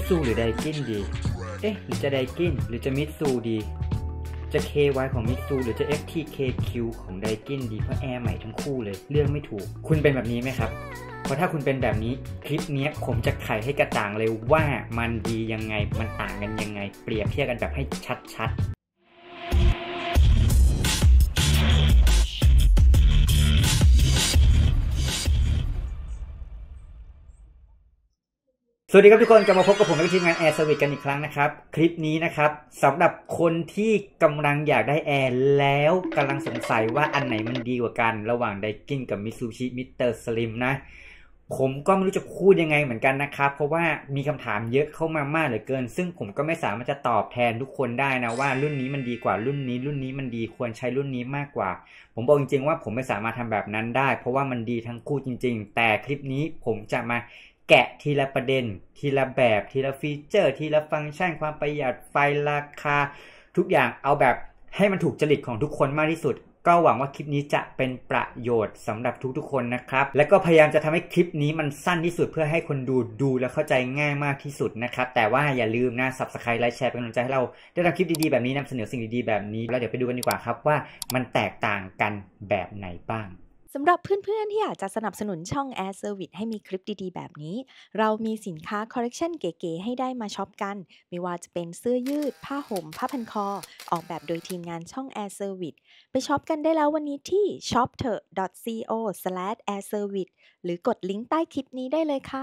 ซูหรือไดกินดีหรือจะไดกินหรือจะมิตซูดีจะ KY ของมิตซูหรือจะ FTKQ ของไดกินดีเพราะแอร์ใหม่ทั้งคู่เลยเลือกไม่ถูกคุณเป็นแบบนี้ไหมครับเพราะถ้าคุณเป็นแบบนี้คลิปนี้ผมจะไขให้กระจ่างเลยว่ามันดียังไงมันต่างกันยังไงเปรียบเทียบกันแบบให้ชัดสวัสดีครับทุกคนกลับมาพบกับผมและทีมงานแอร์สวิตกันอีกครั้งนะครับคลิปนี้นะครับสำหรับคนที่กำลังอยากได้แอร์แล้วกำลังสงสัยว่าอันไหนมันดีกว่ากันระหว่างไดกินกับมิตซูบิชิมิสเตอร์สลิมนะผมก็ไม่รู้จะพูดยังไงเหมือนกันนะครับเพราะว่ามีคำถามเยอะเข้ามามากเหลือเกินซึ่งผมก็ไม่สามารถจะตอบแทนทุกคนได้นะว่ารุ่นนี้มันดีกว่ารุ่นนี้มันดีควรใช้รุ่นนี้มากกว่าผมบอกจริงๆว่าผมไม่สามารถทำแบบนั้นได้เพราะว่ามันดีทั้งคู่จริงๆแต่คลิปนี้ผมจะมาแกะทีละประเด็นทีละแบบทีละฟีเจอร์ทีละฟังก์ชันความประหยัดไฟราคาทุกอย่างเอาแบบให้มันถูกจริตของทุกคนมากที่สุดก็หวังว่าคลิปนี้จะเป็นประโยชน์สำหรับทุกๆคนนะครับและก็พยายามจะทำให้คลิปนี้มันสั้นที่สุดเพื่อให้คนดูแล้วเข้าใจง่ายมากที่สุดนะครับแต่ว่าอย่าลืมนะ Subscribe ไลค์แชร์เป็นกำลังใจให้เราได้ทำคลิปดีๆแบบนี้นำเสนอสิ่งดีๆแบบนี้แล้วเดี๋ยวไปดูกันดีกว่าครับว่ามันแตกต่างกันแบบไหนบ้างสำหรับเพื่อนๆที่อยากจะสนับสนุนช่อง Air Service ให้มีคลิปดีๆแบบนี้เรามีสินค้าคอลเลกชันเก๋ๆให้ได้มาช็อปกันไม่ว่าจะเป็นเสื้อยืดผ้าห่มผ้าพันคอออกแบบโดยทีมงานช่อง Air Service ไปช็อปกันได้แล้ววันนี้ที่ shoptheur.co/airservice หรือกดลิงก์ใต้คลิปนี้ได้เลยค่ะ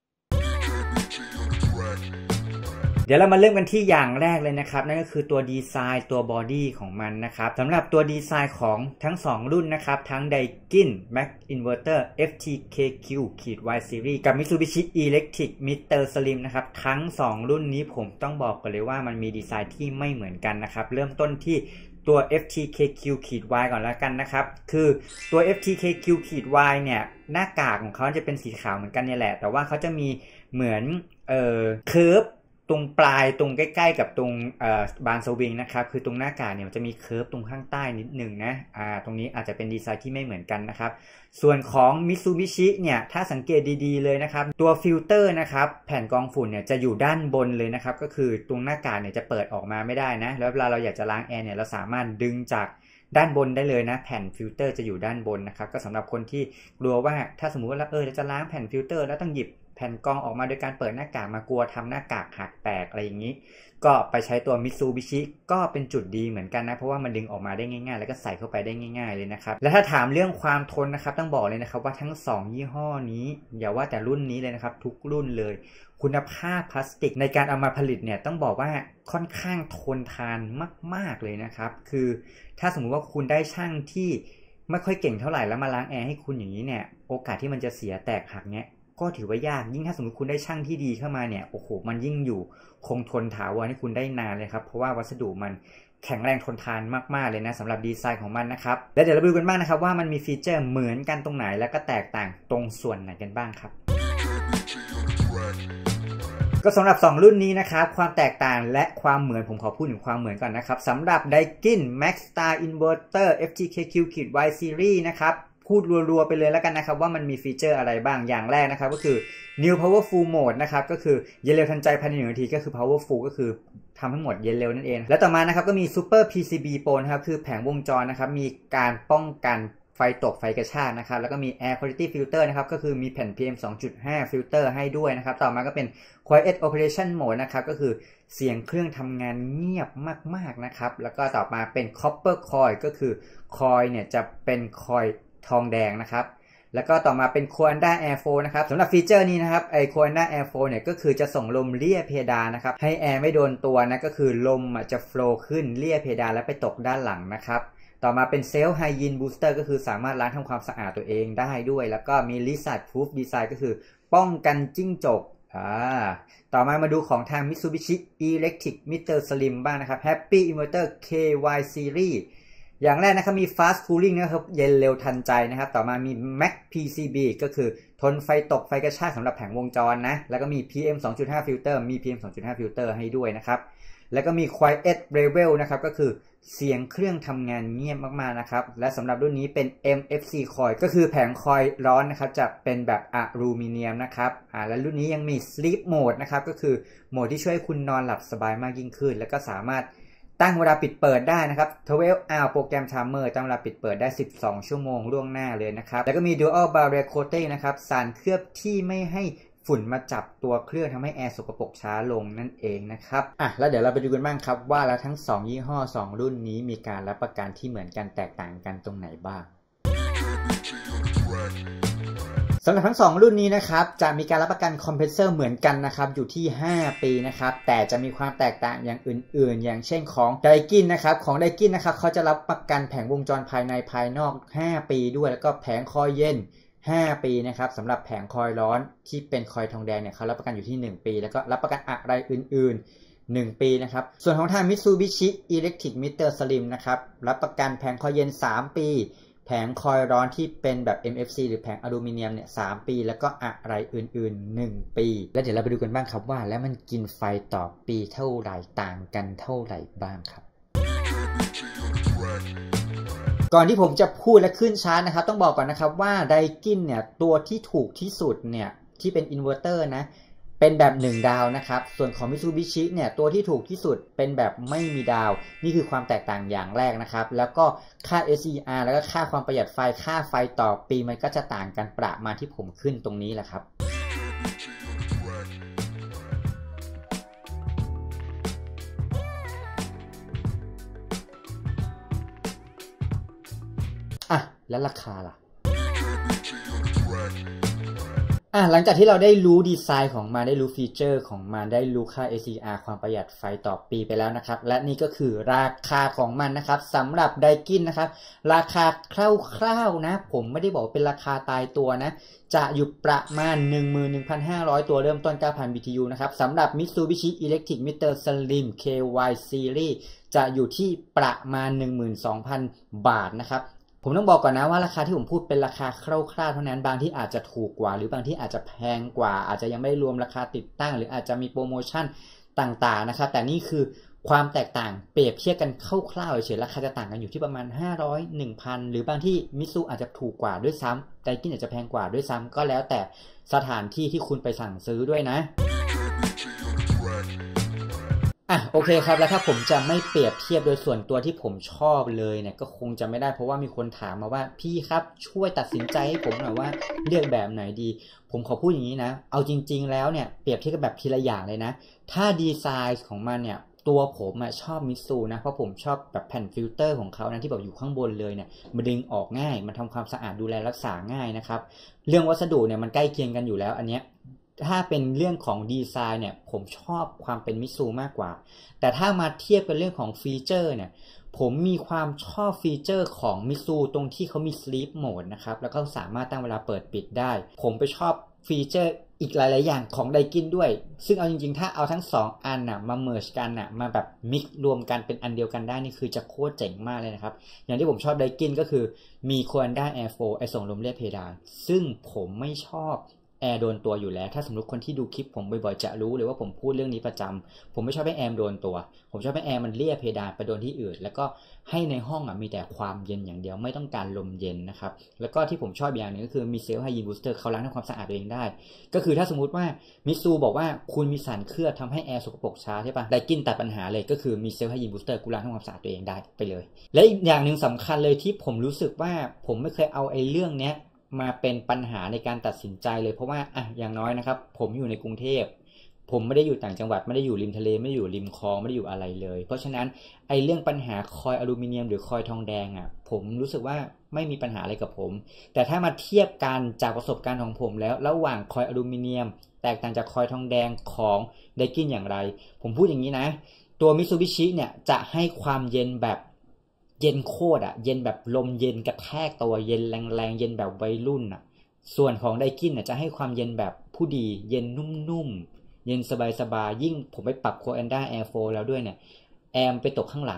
เดี๋ยวเรามาเริ่มกันที่อย่างแรกเลยนะครับนั่นก็คือตัวดีไซน์ตัวบอดี้ของมันนะครับสำหรับตัวดีไซน์ของทั้ง2รุ่นนะครับทั้ง Daikin Max Inverter FTKQ-Y Series กับ Mitsubishi Electric Mr. Slim นะครับทั้ง2รุ่นนี้ผมต้องบอกกันเลยว่ามันมีดีไซน์ที่ไม่เหมือนกันนะครับเริ่มต้นที่ตัว FTKQ-Y ก่อนแล้วกันนะครับคือตัว FTKQ-Y เนี่ยหน้ากากของเขาจะเป็นสีขาวเหมือนกันเนี่ยแหละแต่ว่าเขาจะมีเหมือนเคิร์ฟตรงปลายตรงใกล้ๆกับตรงบานสวิงนะครับคือตรงหน้ากากเนี่ยมันจะมีเคิร์ฟตรงข้างใต้นิดนึงนะตรงนี้อาจจะเป็นดีไซน์ที่ไม่เหมือนกันนะครับส่วนของ Mitsubishi เนี่ยถ้าสังเกตดีๆเลยนะครับตัวฟิลเตอร์นะครับแผ่นกรองฝุ่นเนี่ยจะอยู่ด้านบนเลยนะครับก็คือตรงหน้ากากเนี่ยจะเปิดออกมาไม่ได้นะแล้วเวลาเราอยากจะล้างแอร์เนี่ยเราสามารถดึงจากด้านบนได้เลยนะแผ่นฟิลเตอร์จะอยู่ด้านบนนะครับก็สำหรับคนที่กลัวว่าถ้าสมมุติว่าเราจะล้างแผ่นฟิลเตอร์แล้วต้องหยิบแผ่นกรองออกมาโดยการเปิดหน้ากากมากลัวทำหน้ากากหักแตกอะไรอย่างนี้ก็ไปใช้ตัว Mitsubishi ก็เป็นจุดดีเหมือนกันนะเพราะว่ามันดึงออกมาได้ง่ายๆแล้วก็ใส่เข้าไปได้ง่ายๆเลยนะครับและถ้าถามเรื่องความทนนะครับต้องบอกเลยนะครับว่าทั้ง2ยี่ห้อนี้อย่าว่าแต่รุ่นนี้เลยนะครับทุกรุ่นเลยคุณภาพพลาสติกในการเอามาผลิตเนี่ยต้องบอกว่าค่อนข้างทนทานมากๆเลยนะครับคือถ้าสมมุติว่าคุณได้ช่างที่ไม่ค่อยเก่งเท่าไหร่แล้วมาล้างแอร์ให้คุณอย่างนี้เนี่ยโอกาสที่มันจะเสียแตกหักเนี่ยก็ถือว่ายากยิ่งถ้าสมมติคุณได้ช่างที่ดีเข้ามาเนี่ยโอ้โหมันยิ่งอยู่คงทนถาวรให้คุณได้นานเลยครับเพราะว่าวัสดุมันแข็งแรงทนทานมากๆเลยนะสำหรับดีไซน์ของมันนะครับแล้วเดี๋ยวเราไปดูกันบ้างนะครับว่ามันมีฟีเจอร์เหมือนกันตรงไหนแล้วก็แตกต่างตรงส่วนไหนกันบ้างครับก็สำหรับ2รุ่นนี้นะครับความแตกต่างและความเหมือนผมขอพูดถึงความเหมือนก่อนนะครับสำหรับ Daikin Max Star Inverter FTKQ-Y Series นะครับพูดรัวๆไปเลยแล้วกันนะครับว่ามันมีฟีเจอร์อะไรบ้างอย่างแรกนะครับก็คือ New Powerful Mode นะครับก็คือเย็นเร็วทันใจภายใน1 นาทีก็คือ Powerful ก็คือทำให้หมดเย็นเร็วนั่นเองและต่อมานะครับก็มี Super PCB Pro นะครับคือแผงวงจรนะครับมีการป้องกันไฟตกไฟกระชากนะครับแล้วก็มี Air Quality Filter นะครับก็คือมีแผ่น PM 2.5 ฟิลเตอร์ให้ด้วยนะครับต่อมาก็เป็น Quiet Operation Mode นะครับก็คือเสียงเครื่องทำงานเงียบมากๆนะครับแล้วก็ต่อมาเป็น Copper Coil ก็คือ Coil เนี่ยจะเป็น Coil ทองแดงนะครับแล้วก็ต่อมาเป็น Coanda Airflow นะครับสำหรับฟีเจอร์นี้นะครับไอ้ Coanda Airflow เนี่ยก็คือจะส่งลมเลี่ยเพดานนะครับให้แอร์ไม่โดนตัวนะก็คือลมจะ flow ขึ้นเลี่ยเพดานแล้วไปตกด้านหลังนะครับต่อมาเป็น Self Hygiene Booster ก็คือสามารถล้างทำความสะอาดตัวเองได้ด้วยแล้วก็มี Lizard Proof Design ก็คือป้องกันจิ้งจกต่อมาดูของทาง Mitsubishi Electric Mr. Slim บ้างนะครับ Happy Inverter KY Series อย่างแรกนะครับมี fast cooling นะครับเย็นเร็วทันใจนะครับต่อมามี Max PCB ก็คือทนไฟตกไฟกระชากสำหรับแผงวงจรนะแล้วก็มี PM 2.5 ฟิลเตอร์มี PM 2.5 ฟิลเตอร์ให้ด้วยนะครับแล้วก็มี Quiet Level นะครับก็คือเสียงเครื่องทำงานเงียบมากๆนะครับและสำหรับรุ่นนี้เป็น MFC coil ก็คือแผงคอยล์ร้อนนะครับจะเป็นแบบอลูมิเนียมนะครับและรุ่นนี้ยังมี Sleep Mode นะครับก็คือโหมดที่ช่วยคุณนอนหลับสบายมากยิ่งขึ้นแล้วก็สามารถตั้งเวลาปิดเปิดได้นะครับ 12 hour โปรแกรม Timer ตั้งเวลาปิดเปิดได้12ชั่วโมงล่วงหน้าเลยนะครับแล้วก็มี Dual Barrier Coating นะครับสารเคลือบที่ไม่ให้ฝุ่นมาจับตัวเครื่องทำให้แอร์สกปรกช้าลงนั่นเองนะครับแล้วเดี๋ยวเราไปดูกันบ้างครับว่าแล้วทั้ง2ยี่ห้อ2รุ่นนี้มีการรับประกันที่เหมือนกันแตกต่างกันตรงไหนบ้างสำหรับทั้ง2รุ่นนี้นะครับจะมีการรับประกันคอมเพรสเซอร์เหมือนกันนะครับอยู่ที่5ปีนะครับแต่จะมีความแตกต่างอย่างอื่นๆอย่างเช่นของไดกินนะครับของไดกินนะครับเขาจะรับประกันแผงวงจรภายในภายนอก5ปีด้วยแล้วก็แผงคอยเย็น5ปีนะครับสำหรับแผงคอยร้อนที่เป็นคอยทองแดงเนี่ยเขารับประกันอยู่ที่1ปีแล้วก็รับประกันอะไรอื่นๆ1ปีนะครับส่วนของทาง Mitsubishi Electric Meter Slim นะครับรับประกันแผงคอยเย็น3ปีแผงคอยร้อนที่เป็นแบบ MFC หรือแผงอลูมิเนียมเนี่ย3ปีแล้วก็อะไรอื่นๆ1ปีแล้วเดี๋ยวเราไปดูกันบ้างครับว่าแล้วมันกินไฟต่อปีเท่าไหร่ต่างกันเท่าไหร่บ้างครับก่อนที่ผมจะพูดและขึ้นชาร์ตนะครับต้องบอกก่อนนะครับว่าไดกินเนี่ยตัวที่ถูกที่สุดเนี่ยที่เป็นอินเวอร์เตอร์นะเป็นแบบ1ดาวนะครับส่วนของ Mitsubishi เนี่ยตัวที่ถูกที่สุดเป็นแบบไม่มีดาวนี่คือความแตกต่างอย่างแรกนะครับแล้วก็ค่า SER แล้วก็ค่าความประหยัดไฟค่าไฟต่อปีมันก็จะต่างกันประมาณที่ผมขึ้นตรงนี้แหละครับแล้วราคาล่ะหลังจากที่เราได้รู้ดีไซน์ของมันได้รู้ฟีเจอร์ของมันได้รู้ค่า SER ความประหยัดไฟต่อปีไปแล้วนะครับและนี่ก็คือราคาของมันนะครับสำหรับไดกินนะครับราคาคร่าวๆนะผมไม่ได้บอกเป็นราคาตายตัวนะจะอยู่ประมาณ 11,500 ตัวเริ่มต้น 9,000 BTU นะครับสำหรับ Mitsubishi Electric Meter Slim KY Series จะอยู่ที่ประมาณ 12,000 บาทนะครับผมต้องบอกก่อนนะว่าราคาที่ผมพูดเป็นราคาคร่าวๆเท่านั้นบางที่อาจจะถูกกว่าหรือบางที่อาจจะแพงกว่าอาจจะยังไม่รวมราคาติดตั้งหรืออาจจะมีโปรโมชั่นต่างๆนะครับแต่นี่คือความแตกต่างเปรียบเทียบกันคร่าวๆเฉยๆราคาจะต่างกันอยู่ที่ประมาณ500 1,000 หรือบางที่มิตซูอาจจะถูกกว่าด้วยซ้ำไดกินอาจจะแพงกว่าด้วยซ้ำก็แล้วแต่สถานที่ที่คุณไปสั่งซื้อด้วยนะโอเคครับแล้วถ้าผมจะไม่เปรียบเทียบโดยส่วนตัวที่ผมชอบเลยเนี่ยก็คงจะไม่ได้เพราะว่ามีคนถามมาว่าพี่ครับช่วยตัดสินใจให้ผมหน่อยว่าเลือกแบบไหนดีผมขอพูดอย่างนี้นะเอาจริงๆแล้วเนี่ยเปรียบเทียบกันแบบทีละอย่างเลยนะถ้าดีไซน์ของมันเนี่ยตัวผมชอบมิตซูนะเพราะผมชอบแบบแผ่นฟิลเตอร์ของเขานะที่แบบอยู่ข้างบนเลยเนี่ยมันดึงออกง่ายมันทำความสะอาดดูแลรักษาง่ายนะครับเรื่องวัสดุเนี่ยมันใกล้เคียงกันอยู่แล้วอันเนี้ยถ้าเป็นเรื่องของดีไซน์เนี่ยผมชอบความเป็นมิตซูมากกว่าแต่ถ้ามาเทียบกันเรื่องของฟีเจอร์เนี่ยผมมีความชอบฟีเจอร์ของมิตซูตรงที่เขามี Sleep Mode นะครับแล้วก็สามารถตั้งเวลาเปิดปิดได้ผมไปชอบฟีเจอร์อีกหลายๆอย่างของไดกินด้วยซึ่งเอาจริงๆถ้าเอาทั้ง2อันมาเมิร์จกันมาแบบมิกซ์รวมกันเป็นอันเดียวกันได้นี่คือจะโคตรเจ๋งมากเลยนะครับอย่างที่ผมชอบไดกินก็คือมี Coanda Airflow ไอส่งลมเรียบเพดานซึ่งผมไม่ชอบแอร์โดนตัวอยู่แล้วถ้าสมมติคนที่ดูคลิปผมบ่อยๆจะรู้เลยว่าผมพูดเรื่องนี้ประจำผมไม่ชอบให้แอร์โดนตัวผมชอบให้แอร์มันเลียเพดานไปโดนที่อื่นแล้วก็ให้ในห้องมีแต่ความเย็นอย่างเดียวไม่ต้องการลมเย็นนะครับแล้วก็ที่ผมชอบอย่างนึงก็คือมีเซลล์ไฮยีนบูสเตอร์เขาล้างทำความสะอาดตัวเองได้ก็คือถ้าสมมติว่ามิตซูบอกว่าคุณมีสารเคลือบทำให้แอร์สกปรกช้าใช่ปะไดกินตัดปัญหาเลยก็คือมีเซลล์ไฮยีนบูสเตอร์กูล้างทำความสะอาดตัวเองได้ไปเลยและอีกอย่างนึงสำคัญเลยที่ผมรู้สึกว่าผมไม่เคยเอาเรื่องเนี้ยมาเป็นปัญหาในการตัดสินใจเลยเพราะว่าอย่างน้อยนะครับผมอยู่ในกรุงเทพผมไม่ได้อยู่ต่างจังหวัดไม่ได้อยู่ริมทะเลไม่ได้อยู่ริมคลองไม่ได้อยู่อะไรเลยเพราะฉะนั้นเรื่องปัญหาคอยอลูมิเนียมหรือคอยทองแดงผมรู้สึกว่าไม่มีปัญหาอะไรกับผมแต่ถ้ามาเทียบกันจากประสบการณ์ของผมแล้วระหว่างคอยอลูมิเนียมแตกต่างจากคอยทองแดงของไดกินอย่างไรผมพูดอย่างนี้นะตัวมิตซูบิชิเนี่ยจะให้ความเย็นแบบเย็นโคตรเย็นแบบลมเย็นกระแทกตัวเย็นแรงๆเย็นแบบวัยรุ่นส่วนของไดกินจะให้ความเย็นแบบผู้ดีเย็นนุ่มๆเย็นสบายๆยิ่งผมไปปรับ Coanda Airflow แล้วด้วยเนี่ยแอร์ไปตกข้างหลัง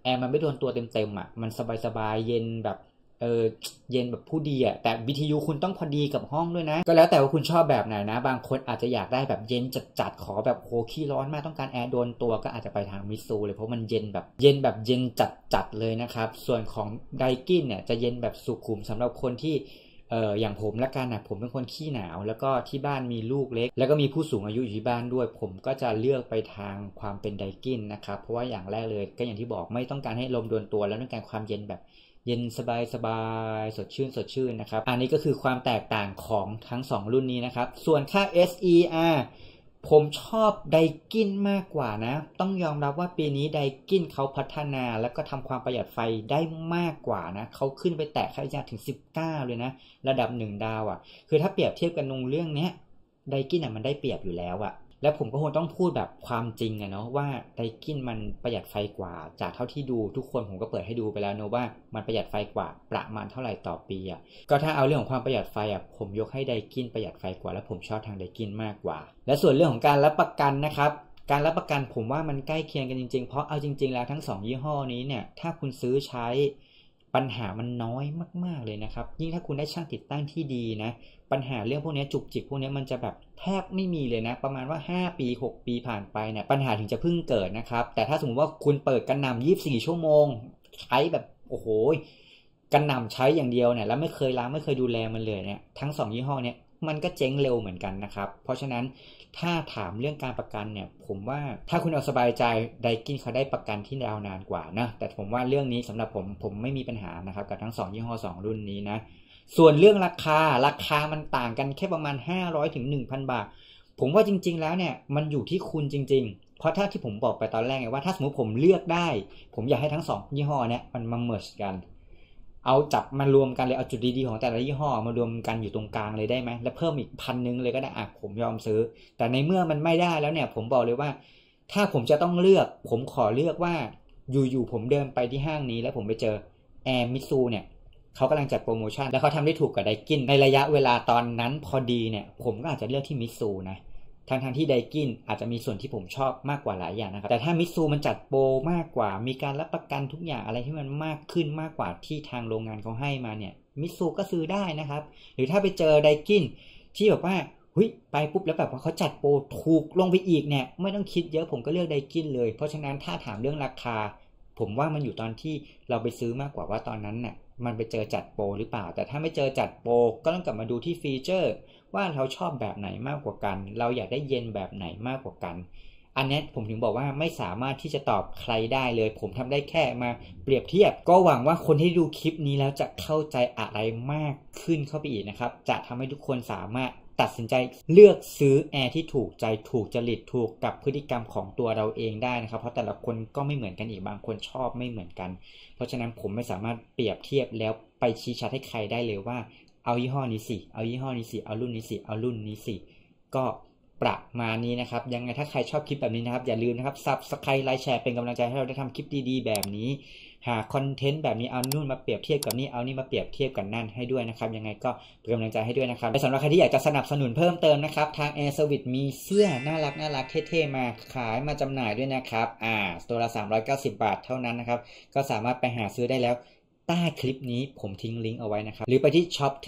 แอร์มันไม่โดนตัวเต็มอ่ะมันสบายๆเย็นแบบเย็นแบบผู้ดีอ่ะแต่ BTU คุณต้องพอดีกับห้องด้วยนะก็แล้วแต่ว่าคุณชอบแบบไหนนะบางคนอาจจะอยากได้แบบเย็นจัดๆขอแบบโหขี้ร้อนมากต้องการแอร์โดนตัวก็อาจจะไปทางมิตซูเลยเพราะมันเย็นจัดเลยนะครับส่วนของไดกินเนี่ยจะเย็นแบบสุขุมสำหรับคนที่อย่างผมละกันนะผมเป็นคนขี้หนาวแล้วก็ที่บ้านมีลูกเล็กแล้วก็มีผู้สูงอายุอยู่ที่บ้านด้วยผมก็จะเลือกไปทางความเป็นไดกินนะครับเพราะว่าอย่างแรกเลยก็อย่างที่บอกไม่ต้องการให้ลมโดนตัวแล้วต้องการความเย็นแบบเย็นสบายสดชื่นนะครับอันนี้ก็คือความแตกต่างของทั้ง2รุ่นนี้นะครับส่วนค่า SER ผมชอบไดกินมากกว่านะต้องยอมรับว่าปีนี้ไดกินเขาพัฒนาแล้วก็ทำความประหยัดไฟได้มากกว่านะเขาขึ้นไปแตะค่าใช้จ่ายถึง19เลยนะระดับ1ดาวอ่ะคือถ้าเปรียบเทียบกันตรงเรื่องเนี้ยไดกินอ่ะมันได้เปรียบอยู่แล้วอ่ะแล้วผมก็คงต้องพูดแบบความจริงอะเนาะว่าไดกินมันประหยัดไฟกว่าจากเท่าที่ดูทุกคนผมก็เปิดให้ดูไปแล้วเนาะว่ามันประหยัดไฟกว่าประมาณเท่าไหร่ต่อปีอ่ะก็ถ้าเอาเรื่องของความประหยัดไฟอ่ะผมยกให้ไดกินประหยัดไฟกว่าและผมชอบทางไดกินมากกว่าและส่วนเรื่องของการรับประกันนะครับการรับประกันผมว่ามันใกล้เคียงกันจริงๆเพราะเอาจริงๆแล้วทั้ง2ยี่ห้อนี้เนี่ยถ้าคุณซื้อใช้ปัญหามันน้อยมากๆเลยนะครับยิ่งถ้าคุณได้ช่างติดตั้งที่ดีนะปัญหาเรื่องพวกนี้จุกจิกพวกนี้มันจะแบบแทบไม่มีเลยนะประมาณว่า5ปี6ปีผ่านไปเนี่ยปัญหาถึงจะเพิ่งเกิดนะครับแต่ถ้าสมมติว่าคุณเปิดกระหน่ำ24ชั่วโมงใช้แบบโอ้โหกระหน่ำใช้อย่างเดียวเนี่ยแล้วไม่เคยล้างไม่เคยดูแลมันเลยเนี่ยทั้ง2ยี่ห้อเนี่ยมันก็เจ๊งเร็วเหมือนกันนะครับเพราะฉะนั้นถ้าถามเรื่องการประกันเนี่ยผมว่าถ้าคุณเอาสบายใจไดกินเขาได้ประกันที่ยาวนานกว่านะแต่ผมว่าเรื่องนี้สำหรับผมไม่มีปัญหานะครับกับทั้ง2ยี่ห้อ2รุ่นนี้นะส่วนเรื่องราคามันต่างกันแค่ประมาณ500ถึง 1,000 บาทผมว่าจริงๆแล้วเนี่ยมันอยู่ที่คุณจริงๆเพราะถ้าที่ผมบอกไปตอนแรกไงว่าถ้าสมมติผมเลือกได้ผมอยากให้ทั้ง2ยี่ห้อเนี่ยมันมาเมิร์จกันเอาจับมารวมกันเลยเอาจุดดีๆของแต่ละยี่ห้อมารวมกันอยู่ตรงกลางเลยได้ไหมแล้วเพิ่มอีก1,000เลยก็ได้ผมยอมซื้อแต่ในเมื่อมันไม่ได้แล้วเนี่ยผมบอกเลยว่าถ้าผมจะต้องเลือกผมขอเลือกว่าอยู่ผมเดินไปที่ห้างนี้แล้วผมไปเจอแอร์มิตซูเนี่ยเขากำลังจัดโปรโมชั่นแล้วเขาทำได้ถูกกับไดกินในระยะเวลาตอนนั้นพอดีเนี่ยผมก็อาจจะเลือกที่มิตซูนะทั้งที่ไดกินอาจจะมีส่วนที่ผมชอบมากกว่าหลายอย่างนะครับแต่ถ้ามิตซูมันจัดโปรมากกว่ามีการรับประกันทุกอย่างอะไรที่มันมากขึ้นมากกว่าที่ทางโรงงานเขาให้มาเนี่ยมิตซูก็ซื้อได้นะครับหรือถ้าไปเจอไดกินที่แบบว่าไปปุ๊บแล้วแบบว่าเขาจัดโปรถูกลงไปอีกเนี่ยไม่ต้องคิดเยอะผมก็เลือกไดกินเลยเพราะฉะนั้นถ้าถามเรื่องราคาผมว่ามันอยู่ตอนที่เราไปซื้อมากกว่าว่าตอนนั้นน่ะมันไปเจอจัดโปรหรือเปล่าแต่ถ้าไม่เจอจัดโปรก็ต้องกลับมาดูที่ฟีเจอร์ว่าเราชอบแบบไหนมากกว่ากันเราอยากได้เย็นแบบไหนมากกว่ากันอันนี้ผมถึงบอกว่าไม่สามารถที่จะตอบใครได้เลยผมทำได้แค่มาเปรียบเทียบก็หวังว่าคนที่ดูคลิปนี้แล้วจะเข้าใจอะไรมากขึ้นเข้าไปอีกนะครับจะทำให้ทุกคนสามารถตัดสินใจเลือกซื้อแอร์ที่ถูกใจถูกจริตถูกกับพฤติกรรมของตัวเราเองได้นะครับเพราะแต่ละคนก็ไม่เหมือนกันอีกบางคนชอบไม่เหมือนกันเพราะฉะนั้นผมไม่สามารถเปรียบเทียบแล้วไปชี้ชัดให้ใครได้เลยว่าเอายี่ห้อนี้สิเอายี่ห้อนี้สิเอารุ่นนี้สิเอารุ่นนี้สิก็ประมาณนี้นะครับยังไงถ้าใครชอบคลิปแบบนี้นะครับอย่าลืมนะครับ Subscribe ไลค์แชร์เป็นกำลังใจให้เราได้ทำคลิปดีๆแบบนี้หาคอนเทนต์แบบนี้เอานู่นมาเปรียบเทียบกับนี่เอานี่มาเปรียบเทียบกับนั่นให้ด้วยนะครับยังไงก็เป็นกำลังใจให้ด้วยนะครับและสำหรับใครที่อยากจะสนับสนุนเพิ่มเติมนะครับทาง Air Service มีเสื้อน่ารักเท่ๆมาขายมาจำหน่ายด้วยนะครับตัวละ390 บาทเท่านั้นนะครับก็สามารถไปหาซื้อได้แล้วใต้คลิปนี้ผมทิ้งลิงก์เอาไว้นะครับหรือไปที่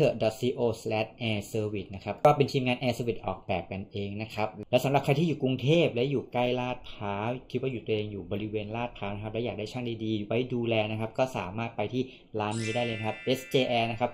shoptheur.co/airservice นะครับก็เป็นทีมงาน Air Service ออกแบบกันเองนะครับและสำหรับใครที่อยู่กรุงเทพและอยู่ใกล้ลาดพร้าวคิดว่าอยู่ตัวเองอยู่บริเวณลาดพร้าวนะครับและอยากได้ช่างดีๆไว้ดูแลนะครับก็สามารถไปที่ร้านนี้ได้เลยครับ SJR นะครับ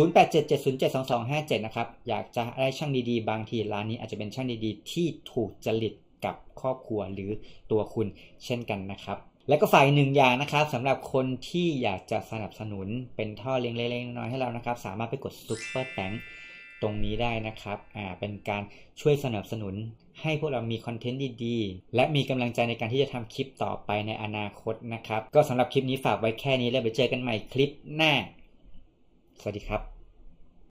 0877072257นะครับอยากจะได้ช่างดีๆบางทีร้านนี้อาจจะเป็นช่างดีๆที่ถูกจริตกับครอบครัวหรือตัวคุณเช่นกันนะครับและก็ฝ่ายหนึ่งอย่างนะครับสำหรับคนที่อยากจะสนับสนุนเป็นท่อเลี้ยงเล็กๆน้อยๆให้เรานะครับสามารถไปกดซุปเปอร์แตงตรงนี้ได้นะครับเป็นการช่วยสนับสนุนให้พวกเรามีคอนเทนต์ดีๆและมีกำลังใจในการที่จะทำคลิปต่อไปในอนาคตนะครับก็สำหรับคลิปนี้ฝากไว้แค่นี้แล้วไปเจอกันใหม่คลิปหน้าสวัสดีครับ